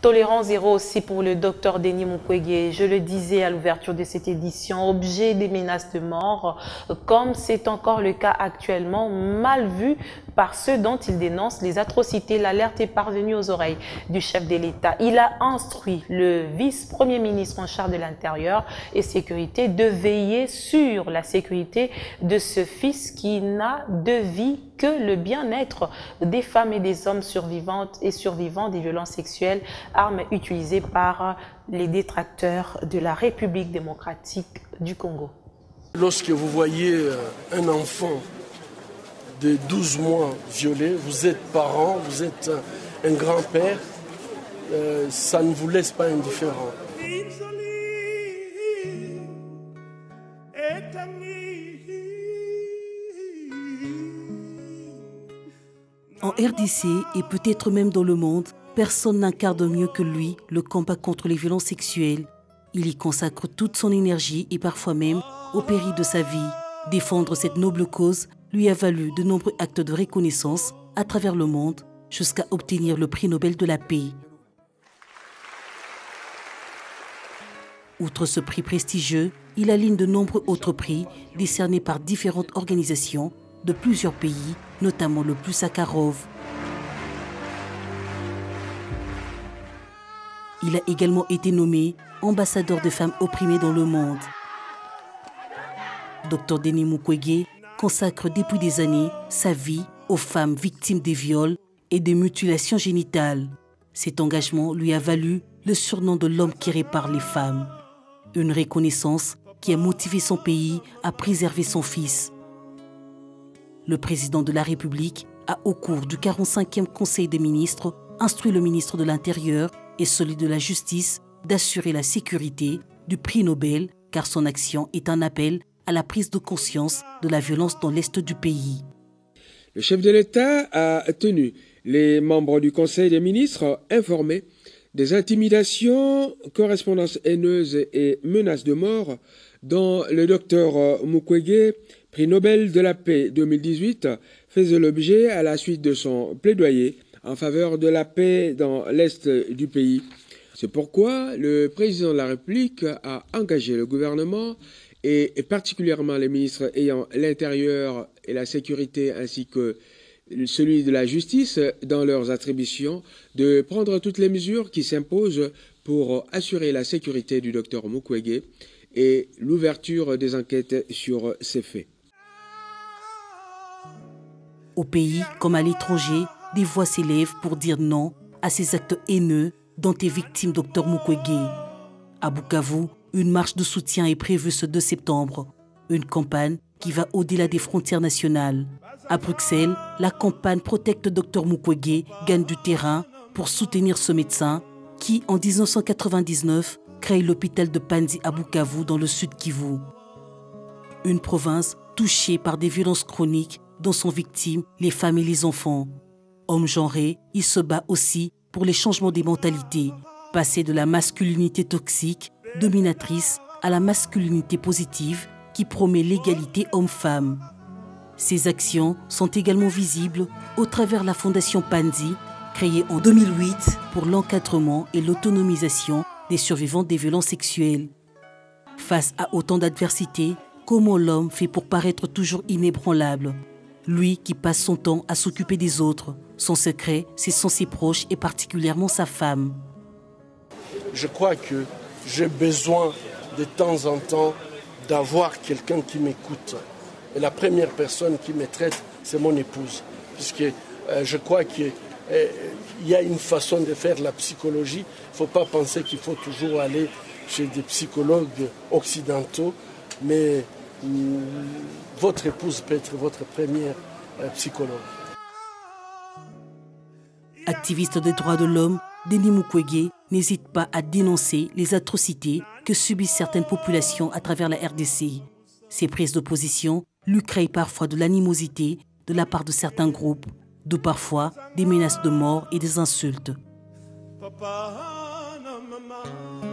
Tolérance zéro aussi pour le docteur Denis Mukwege. Je le disais à l'ouverture de cette édition, objet des menaces de mort, comme c'est encore le cas actuellement, mal vu par ceux dont il dénonce les atrocités. L'alerte est parvenue aux oreilles du chef de l'État. Il a instruit le vice-premier ministre en charge de l'Intérieur et Sécurité de veiller sur la sécurité de ce fils qui n'a de vie que le bien-être des femmes et des hommes survivantes et survivants des violences sexuelles, armes utilisées par les détracteurs de la République démocratique du Congo. Lorsque vous voyez un enfant de 12 mois violé, vous êtes parent, vous êtes un grand-père, ça ne vous laisse pas indifférent. En RDC et peut-être même dans le monde, personne n'incarne mieux que lui le combat contre les violences sexuelles. Il y consacre toute son énergie et parfois même au péril de sa vie. Défendre cette noble cause lui a valu de nombreux actes de reconnaissance à travers le monde jusqu'à obtenir le prix Nobel de la paix. Outre ce prix prestigieux, il aligne de nombreux autres prix décernés par différentes organisations de plusieurs pays, notamment le prix Sakharov. Il a également été nommé ambassadeur des femmes opprimées dans le monde. Dr Denis Mukwege consacre depuis des années sa vie aux femmes victimes des viols et des mutilations génitales. Cet engagement lui a valu le surnom de l'homme qui répare les femmes. Une reconnaissance qui a motivé son pays à préserver son fils. Le président de la République a, au cours du 45e Conseil des ministres, instruit le ministre de l'Intérieur et celui de la Justice d'assurer la sécurité du prix Nobel, car son action est un appel à la prise de conscience de la violence dans l'Est du pays. Le chef de l'État a tenu les membres du Conseil des ministres informés des intimidations, correspondances haineuses et menaces de mort dont le docteur Mukwege, prix Nobel de la paix 2018, faisait l'objet à la suite de son plaidoyer en faveur de la paix dans l'Est du pays. C'est pourquoi le président de la République a engagé le gouvernement et particulièrement les ministres ayant l'intérieur et la sécurité ainsi que celui de la justice dans leurs attributions de prendre toutes les mesures qui s'imposent pour assurer la sécurité du docteur Mukwege et l'ouverture des enquêtes sur ces faits. Au pays comme à l'étranger, des voix s'élèvent pour dire non à ces actes haineux dont est victime Dr Mukwege. À Bukavu, une marche de soutien est prévue ce 2 septembre. Une campagne qui va au-delà des frontières nationales. À Bruxelles, la campagne Protect Dr Mukwege gagne du terrain pour soutenir ce médecin qui, en 1999, crée l'hôpital de Panzi à Bukavu dans le sud Kivu. Une province touchée par des violences chroniques dont sont victimes les femmes et les enfants. Homme genré, il se bat aussi pour les changements des mentalités, passer de la masculinité toxique, dominatrice, à la masculinité positive qui promet l'égalité homme-femme. Ces actions sont également visibles au travers la Fondation Panzi, créée en 2008 pour l'encadrement et l'autonomisation des survivants des violences sexuelles. Face à autant d'adversités, comment l'homme fait pour paraître toujours inébranlable? Lui qui passe son temps à s'occuper des autres. Son secret, ce sont ses proches et particulièrement sa femme. Je crois que j'ai besoin de temps en temps d'avoir quelqu'un qui m'écoute. Et la première personne qui me traite, c'est mon épouse. Puisque je crois qu'il y a une façon de faire la psychologie. Il ne faut pas penser qu'il faut toujours aller chez des psychologues occidentaux, mais votre épouse peut être votre première psychologue. Activiste des droits de l'homme, Denis Mukwege n'hésite pas à dénoncer les atrocités que subissent certaines populations à travers la RDC. Ces prises de position lui créent parfois de l'animosité de la part de certains groupes, d'où parfois des menaces de mort et des insultes. Papa, non, maman.